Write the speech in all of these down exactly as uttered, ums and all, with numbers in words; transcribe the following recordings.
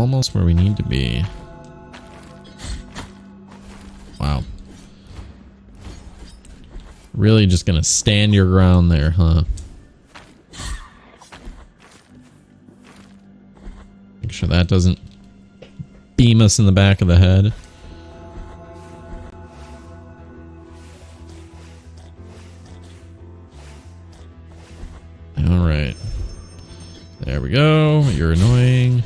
almost where we need to be. Wow. Really just gonna stand your ground there, huh? Make sure that doesn't beam us in the back of the head. Alright. There we go. You're annoying.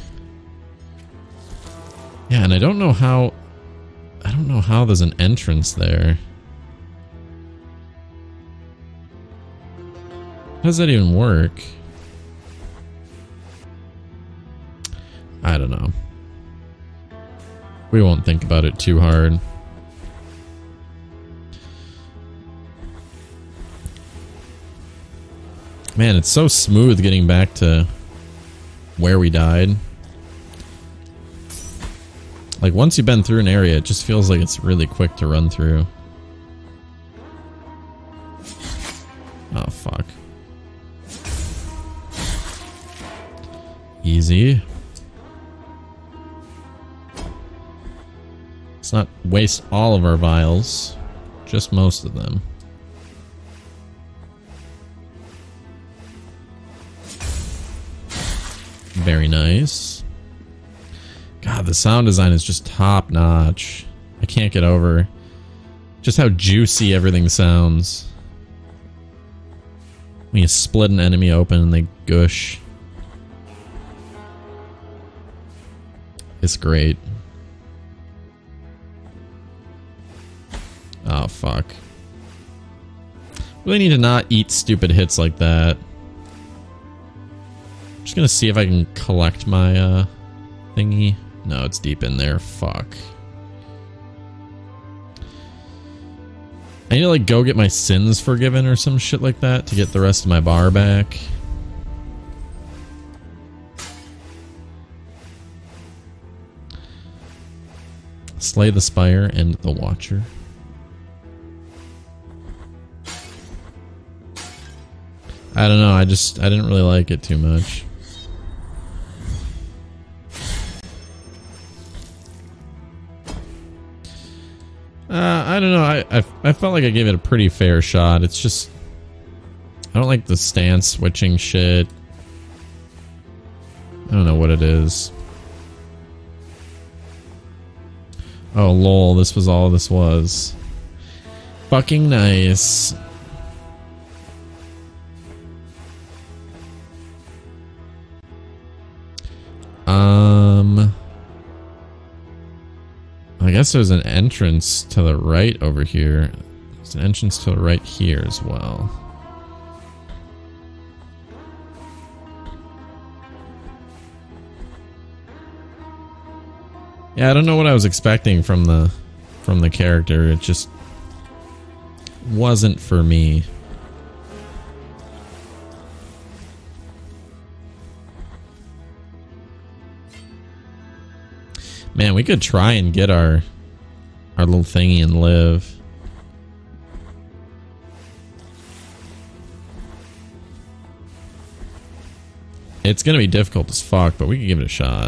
Yeah, and I don't know how... I don't know how there's an entrance there. How does that even work? I don't know. We won't think about it too hard. Man, it's so smooth getting back to where we died. Like, once you've been through an area, it just feels like it's really quick to run through. Oh, fuck. Easy. Let's not waste all of our vials, just most of them. Very nice. God, the sound design is just top notch. I can't get over just how juicy everything sounds. When you split an enemy open and they gush. It's great. Oh, fuck. Really need to not eat stupid hits like that. Just gonna see if I can collect my uh, thingy. No, it's deep in there. Fuck. I need to like go get my sins forgiven or some shit like that to get the rest of my bar back. Slay the Spire and the Watcher. I don't know, I just, I didn't really like it too much. Uh, I don't know, I, I, I felt like I gave it a pretty fair shot. It's just, I don't like the stance switching shit. I don't know what it is. Oh lol, this was all this was. Fucking nice. Um, I guess there's an entrance to the right over here. There's an entrance to the right here as well. Yeah, I don't know what I was expecting from the from the character. It just wasn't for me. Man, we could try and get our our little thingy and live. It's gonna be difficult as fuck, but we can give it a shot.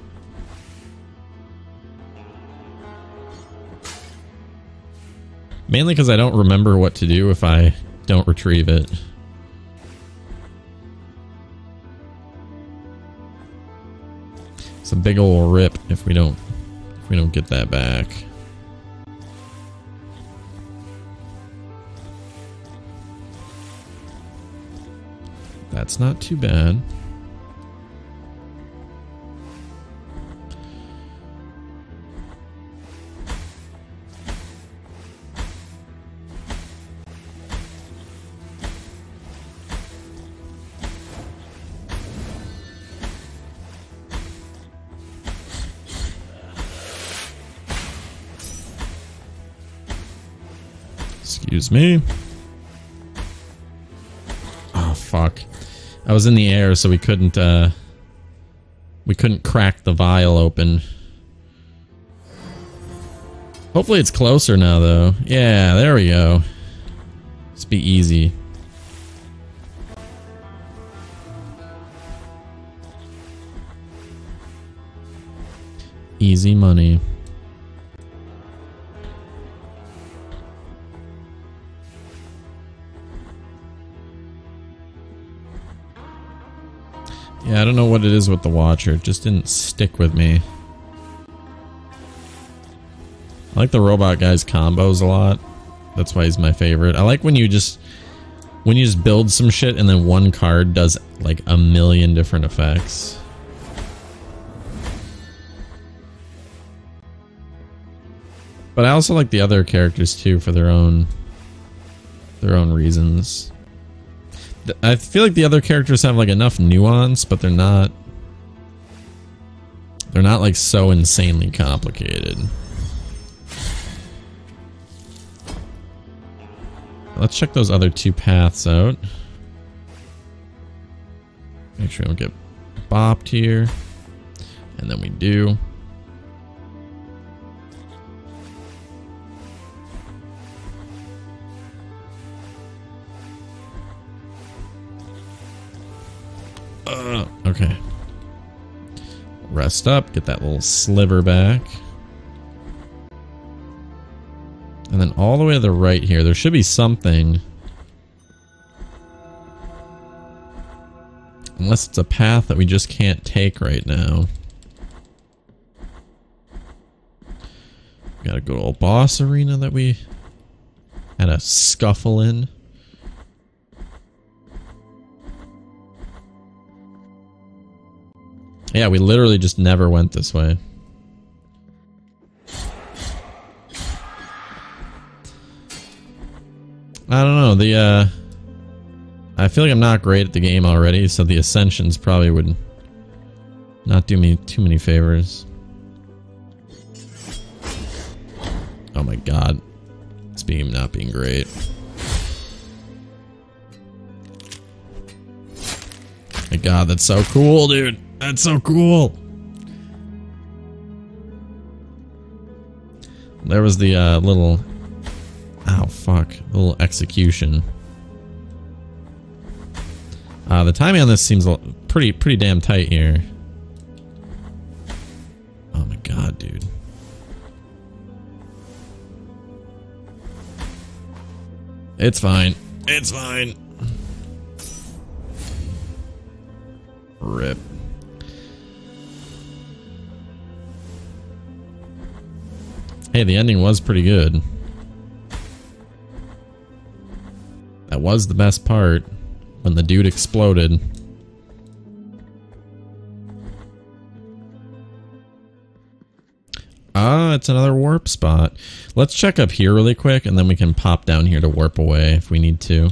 Mainly because I don't remember what to do if I don't retrieve it. It's a big ol' rip if we don't if we don't get that back. That's not too bad. Excuse me. Oh fuck. I was in the air so we couldn't uh we couldn't crack the vial open. Hopefully it's closer now though. Yeah, there we go. Let's be easy. Easy money. Yeah, I don't know what it is with the Watcher. It just didn't stick with me. I like the robot guy's combos a lot. That's why he's my favorite. I like when you just when you just build some shit and then one card does like a million different effects. But I also like the other characters too for their own their own reasons. I feel like the other characters have like enough nuance, but they're not they're not like so insanely complicated. Let's check those other two paths out. Make sure we don't get bopped here. And then we do. Uh, okay. Rest up, get that little sliver back. And then all the way to the right here, there should be something. Unless it's a path that we just can't take right now. Got a good old boss arena that we had a scuffle in. Yeah, we literally just never went this way. I don't know, the, uh... I feel like I'm not great at the game already, so the Ascensions probably would not do me too many favors. Oh my god. This beam not being great. My god, that's so cool, dude! That's so cool! There was the, uh, little... Ow, fuck. Little execution. Uh, the timing on this seems pretty, pretty damn tight here. Oh my god, dude. It's fine. It's fine. Rip. Hey, the ending was pretty good. That was the best part, when the dude exploded. Ah, it's another warp spot. Let's check up here really quick, and then we can pop down here to warp away if we need to.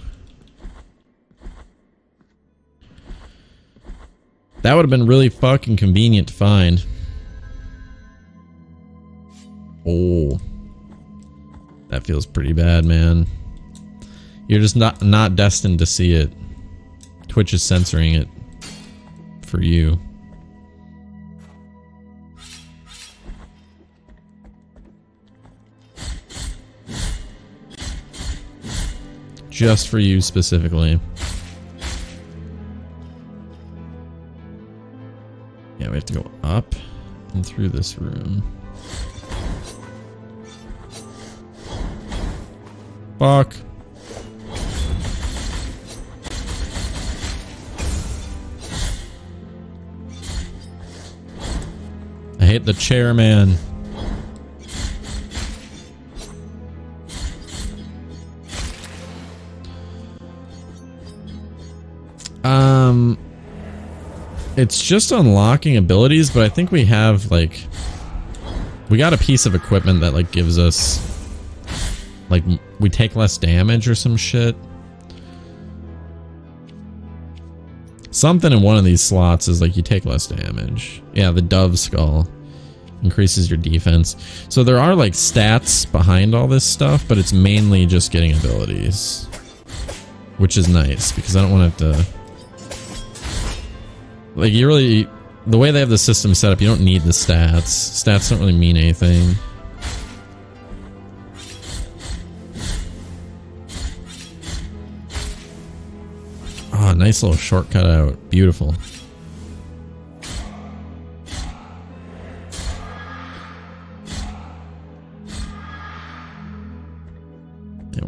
That would have been really fucking convenient to find. Oh. That feels pretty bad, man. You're just not not destined to see it. Twitch is censoring it for you. Just for you specifically. Yeah, we have to go up and through this room. Fuck. I hate the chairman. Um, it's just unlocking abilities, but I think we have like, we got a piece of equipment that like gives us, like, we take less damage or some shit. Something in one of these slots is like you take less damage. Yeah, the dove skull increases your defense. So there are like stats behind all this stuff, but it's mainly just getting abilities. Which is nice, because I don't want to have to... Like, you really... The way they have the system set up, you don't need the stats. Stats don't really mean anything. Oh, nice little shortcut out. Beautiful.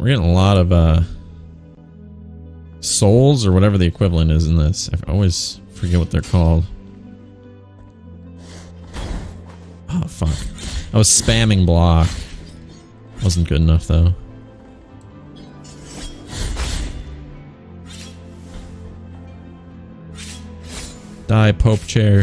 We're getting a lot of uh, souls or whatever the equivalent is in this. I always forget what they're called. Oh, fuck. I was spamming block. Wasn't good enough, though. Die, Pope Chair.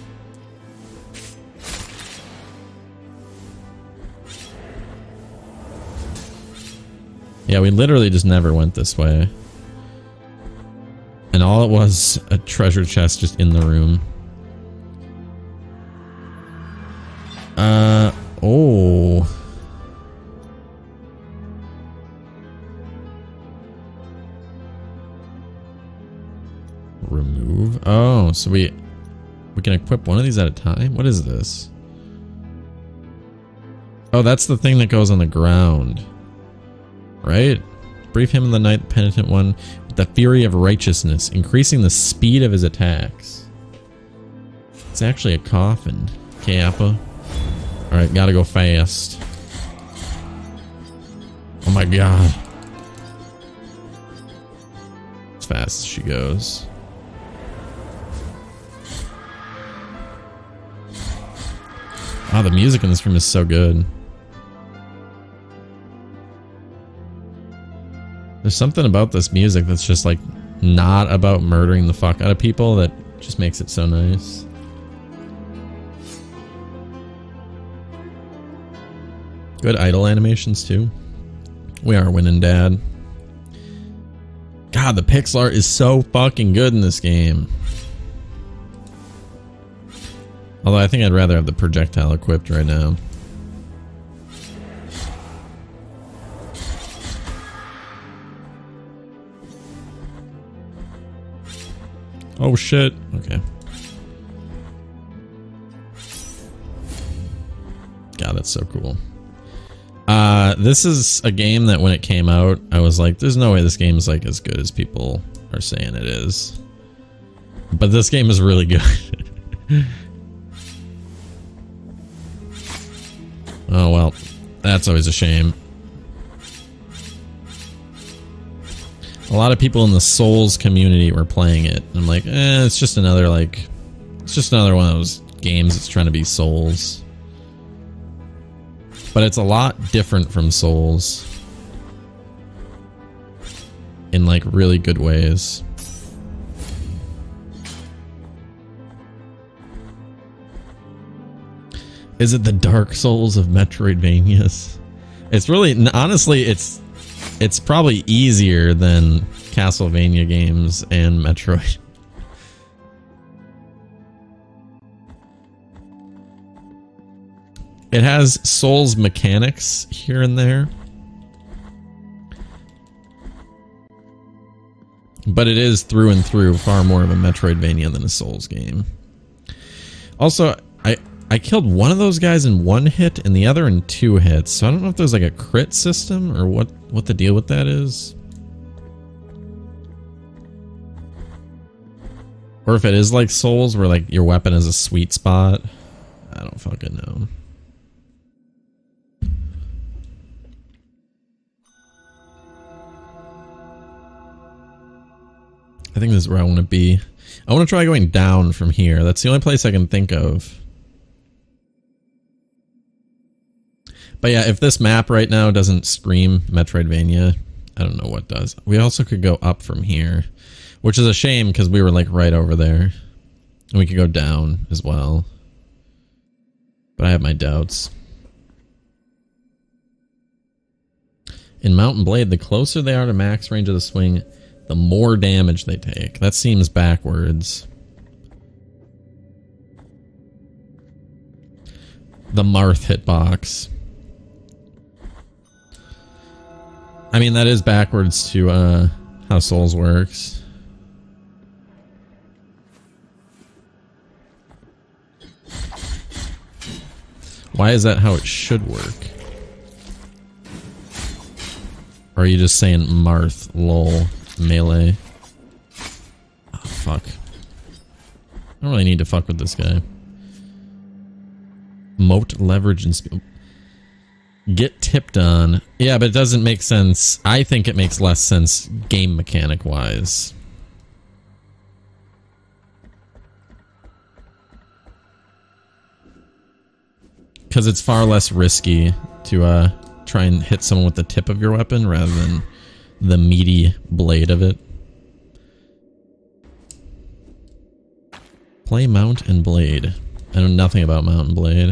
Yeah, we literally just never went this way. And all it was, a treasure chest just in the room. Uh, oh. Remove. Oh, so we we can equip one of these at a time? What is this? Oh, that's the thing that goes on the ground. Right? Brief him in the night, the penitent one, with the fury of righteousness, increasing the speed of his attacks. It's actually a coffin. Okay, Appa. Alright, gotta go fast. Oh my god. As fast as she goes. Wow, the music in this room is so good. There's something about this music that's just like not about murdering the fuck out of people that just makes it so nice. Good idle animations too. We are winning, Dad. God, the pixel art is so fucking good in this game. Although I think I'd rather have the projectile equipped right now. Oh shit. Okay. God, that's so cool. Uh, this is a game that when it came out, I was like, there's no way this game is like as good as people are saying it is. But this game is really good. Oh well, that's always a shame. A lot of people in the Souls community were playing it. I'm like, eh, it's just another like, it's just another one of those games that's trying to be Souls. But it's a lot different from Souls. In like really good ways. Is it the Dark Souls of Metroidvanias? It's really, honestly, it's it's probably easier than Castlevania games and Metroid. It has Souls mechanics here and there. But it is through and through far more of a Metroidvania than a Souls game. Also, I I killed one of those guys in one hit and the other in two hits. So I don't know if there's like a crit system or what, what the deal with that is. Or if it is like Souls where like your weapon is a sweet spot. I don't fucking know. I think this is where I want to be. I want to try going down from here. That's the only place I can think of. But yeah, if this map right now doesn't scream Metroidvania, I don't know what does. We also could go up from here, which is a shame because we were like right over there. And we could go down as well. But I have my doubts. In Mountain Blade, the closer they are to max range of the swing, the more damage they take. That seems backwards. The Marth hitbox. I mean, that is backwards to uh, how Souls works. Why is that how it should work? Or are you just saying Marth, lol, melee? Oh, fuck. I don't really need to fuck with this guy. Moat, leverage, and speed. Get tipped on. Yeah, but it doesn't make sense. I think it makes less sense game mechanic wise. Because it's far less risky to uh, try and hit someone with the tip of your weapon rather than the meaty blade of it. Play Mount and Blade. I know nothing about Mount and Blade.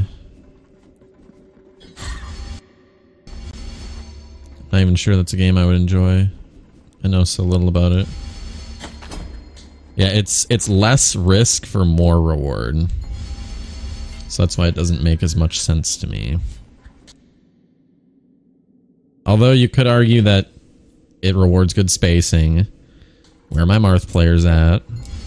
Not even sure that's a game I would enjoy. I know so little about it. Yeah, it's it's less risk for more reward. So that's why it doesn't make as much sense to me. Although you could argue that it rewards good spacing. Where are my Marth players at?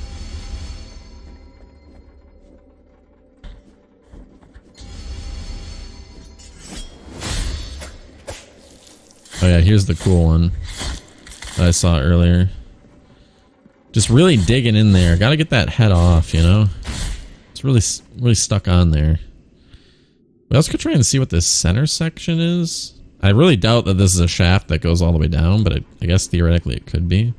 Oh yeah, here's the cool one that I saw earlier. Just really digging in there. Gotta get that head off, you know? It's really, really stuck on there. We also could try and see what this center section is. I really doubt that this is a shaft that goes all the way down, but it, I guess theoretically it could be.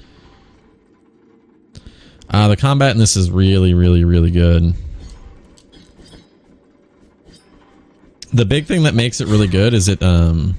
Uh, the combat in this is really, really, really good. The big thing that makes it really good is it, um...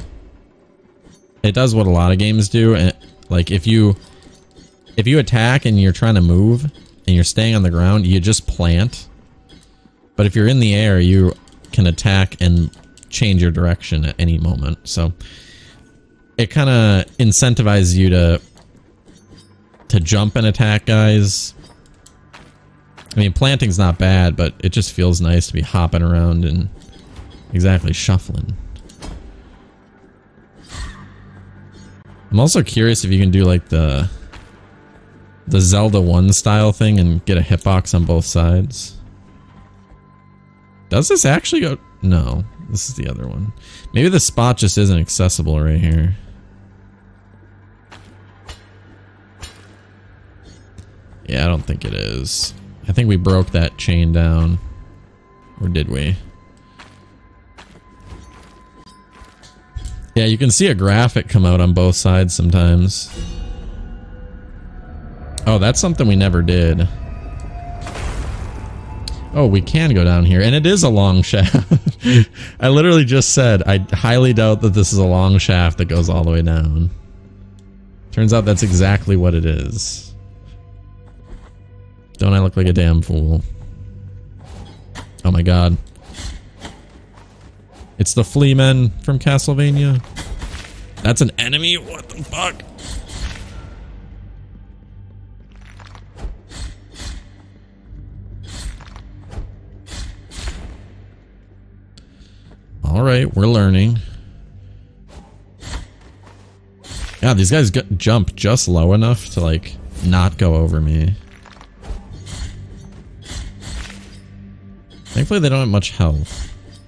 it does what a lot of games do, and like if you if you attack and you're trying to move and you're staying on the ground, you just plant. But if you're in the air, you can attack and change your direction at any moment. So it kind of incentivizes you to to jump and attack guys. I mean, planting's not bad, but it just feels nice to be hopping around and exactly shuffling. I'm also curious if you can do like the the Zelda one style thing and get a hitbox on both sides. Does this actually go? No, this is the other one. Maybe the spot just isn't accessible right here. Yeah, I don't think it is. I think we broke that chain down. Or did we? Yeah, you can see a graphic come out on both sides sometimes. Oh, that's something we never did. Oh, we can go down here, and it is a long shaft. I literally just said, I highly doubt that this is a long shaft that goes all the way down. Turns out that's exactly what it is. Don't I look like a damn fool? Oh my god. It's the flea men from Castlevania. That's an enemy? What the fuck? Alright, we're learning. Yeah, these guys jump just low enough to, like, not go over me. Thankfully, they don't have much health.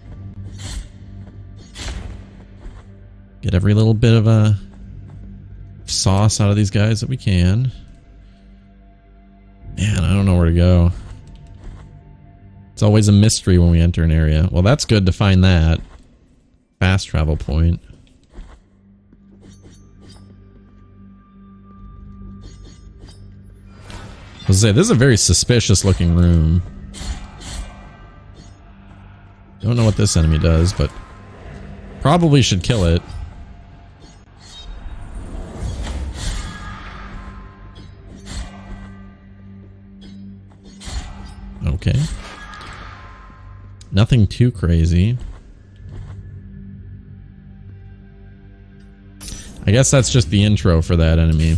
Get every little bit of a sauce out of these guys that we can. Man, I don't know where to go. It's always a mystery when we enter an area. Well, that's good to find that. Fast travel point. I was gonna say, this is a very suspicious looking room. Don't know what this enemy does, but probably should kill it. Okay. Nothing too crazy. I guess that's just the intro for that enemy.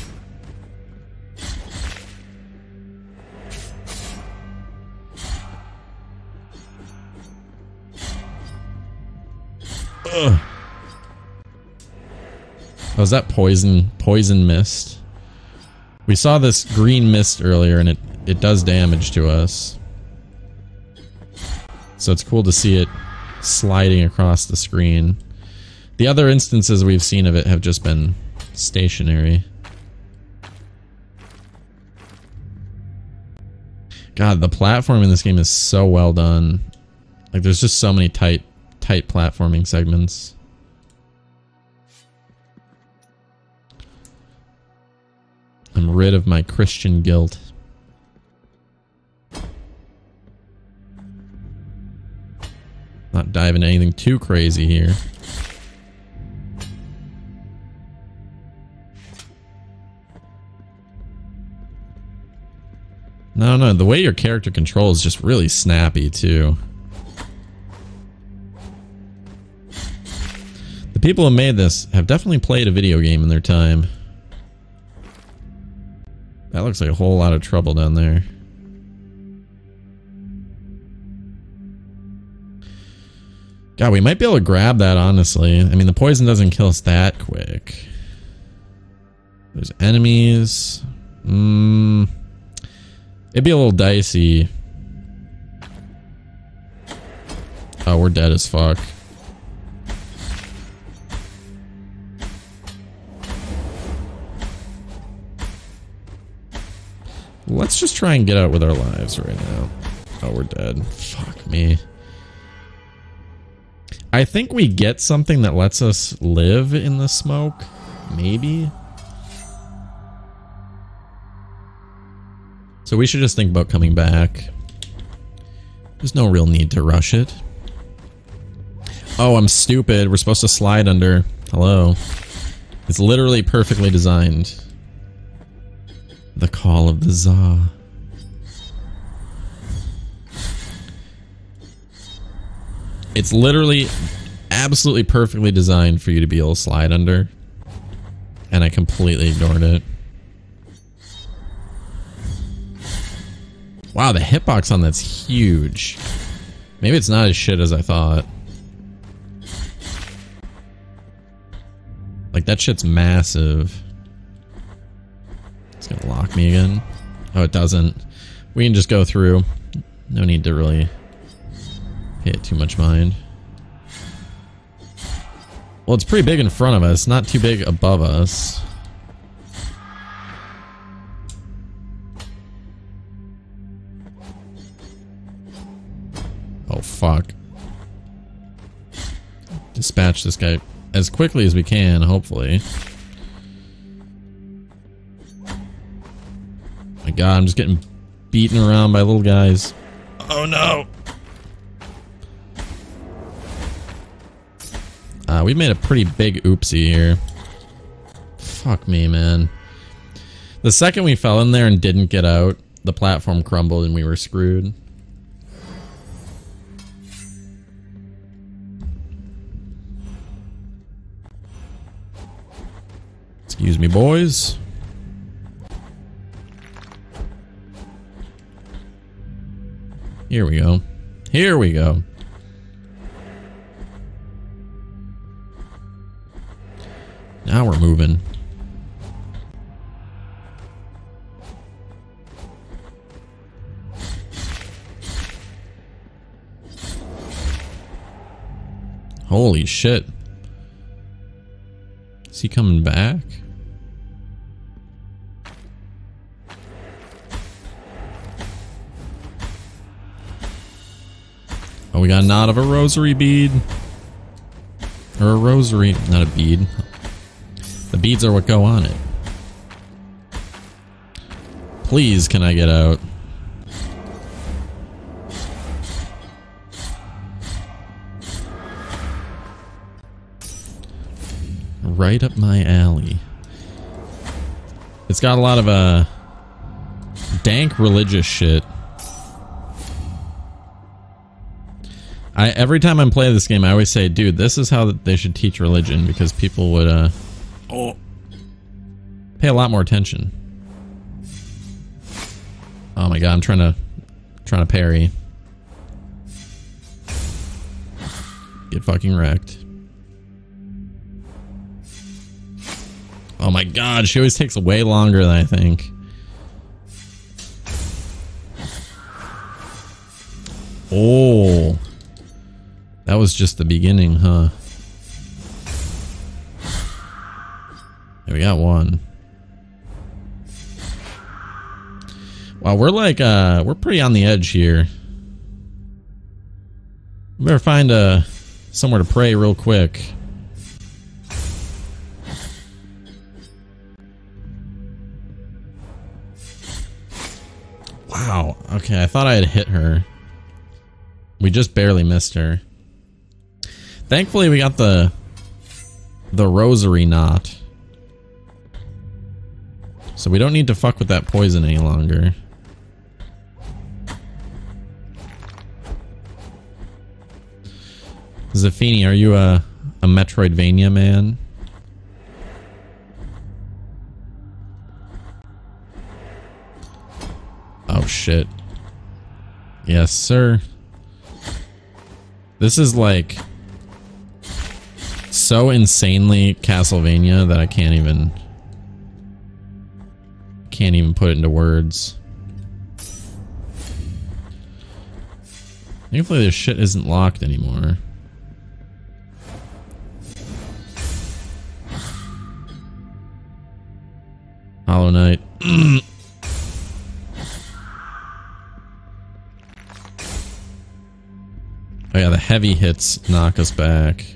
Ugh. Oh, is that poison? Poison mist? We saw this green mist earlier and it, it does damage to us. So it's cool to see it sliding across the screen. The other instances we've seen of it have just been stationary. God, the platform in this game is so well done. Like, there's just so many tight tight platforming segments. I'm rid of my Christian guilt. Not diving into anything too crazy here. No, no, the way your character controls is just really snappy too. The people who made this have definitely played a video game in their time. That looks like a whole lot of trouble down there. God, we might be able to grab that, honestly. I mean, the poison doesn't kill us that quick. There's enemies. Mmm... It'd be a little dicey. Oh, we're dead as fuck. Let's just try and get out with our lives right now. Oh, we're dead. Fuck me. I think we get something that lets us live in the smoke. Maybe. So we should just think about coming back. There's no real need to rush it. Oh, I'm stupid. We're supposed to slide under. Hello. It's literally perfectly designed. The call of the Za. It's literally absolutely perfectly designed for you to be able to slide under. And I completely ignored it. Wow, the hitbox on that's huge. Maybe it's not as shit as I thought. Like, that shit's massive. It's gonna lock me again. Oh, it doesn't. We can just go through. No need to really pay it too much mind. Well, it's pretty big in front of us, not too big above us. Oh, fuck. Dispatch this guy as quickly as we can, hopefully. My god, I'm just getting beaten around by little guys. Oh no! Uh, we made a pretty big oopsie here. Fuck me, man. The second we fell in there and didn't get out, the platform crumbled and we were screwed. Excuse me, boys. Here we go. Here we go. Now we're moving. Holy shit. Is he coming back? Oh, we got a knot of a rosary bead. Or a rosary, not a bead. The beads are what go on it. Please, can I get out? Right up my alley. It's got a lot of uh dank religious shit. I every time I'm playing this game, I always say, dude, this is how they should teach religion, because people would uh oh pay a lot more attention. Oh my god, I'm trying to trying to parry. Get fucking wrecked. Oh my god, she always takes way longer than I think. Oh. That was just the beginning, huh? Yeah, we got one. Wow, we're like, uh, we're pretty on the edge here. We better find a somewhere to pray real quick. Wow. Okay, I thought I had hit her. We just barely missed her. Thankfully, we got the the rosary knot. So we don't need to fuck with that poison any longer. Zafini, are you a, a Metroidvania man? Oh shit. Yes, sir. This is like so insanely Castlevania that I can't even can't even put it into words. Thankfully this shit isn't locked anymore. Hollow Knight. Oh yeah, the heavy hits knock us back.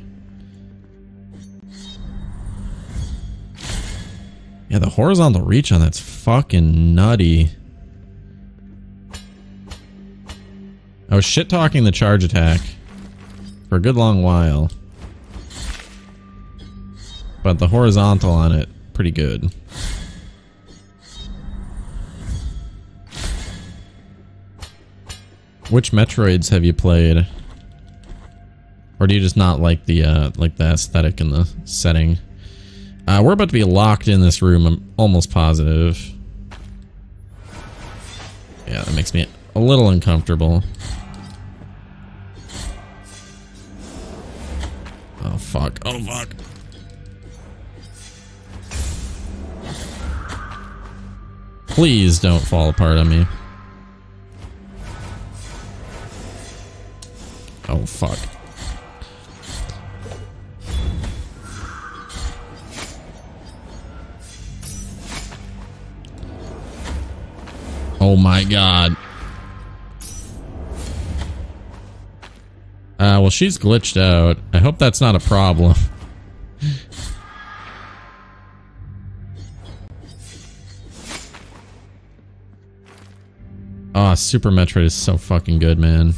Yeah, the horizontal reach on that's fucking nutty. I was shit talking the charge attack for a good long while, but the horizontal on it, pretty good. Which Metroids have you played? Or do you just not like the uh, like the aesthetic and the setting? Uh, we're about to be locked in this room, I'm almost positive. Yeah, that makes me a little uncomfortable. Oh fuck, oh fuck. Please don't fall apart on me. Oh fuck. Oh my god. Uh, well, she's glitched out. I hope that's not a problem. Ah, oh, Super Metroid is so fucking good, man.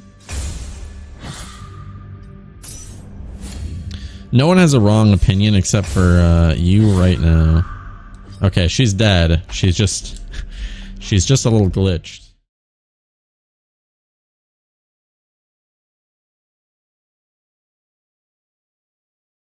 No one has a wrong opinion except for uh, you right now. Okay, she's dead. She's just... She's just a little glitched.